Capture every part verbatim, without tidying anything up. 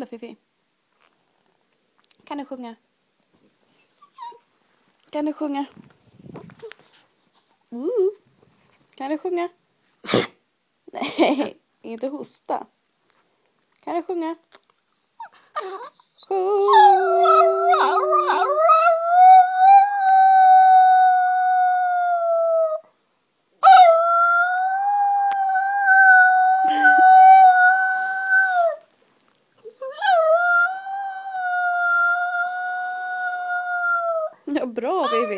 då Fifi? Kan du sjunga? Kan du sjunga? Uh. Kan du sjunga? Nej, inte hosta. Kan du sjunga? Ja, bra Vivi.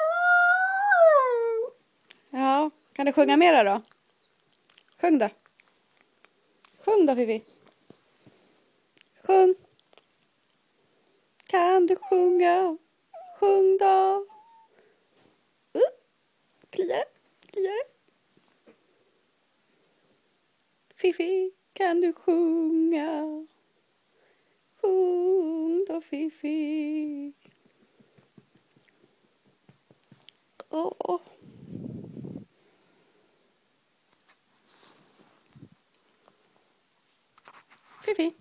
Ja, kan du sjunga mera då? Sjung då. Sjung då Vivi. Sjung. Kan du sjunga? Sjung då. Uh, kliar, kliar. Fifi, kan du sjunga? Sjung då Fifi. Åh. Oh. Fifi.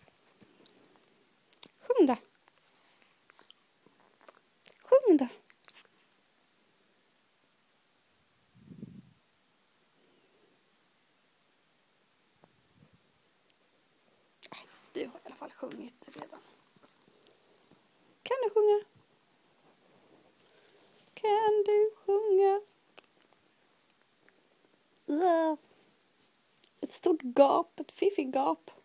Sjung då. Sjung då. Du har i alla fall sjungit redan. Kan du sjunga? Kan du sjunga? Uh. Ett stort gap, ett fiffigt gap.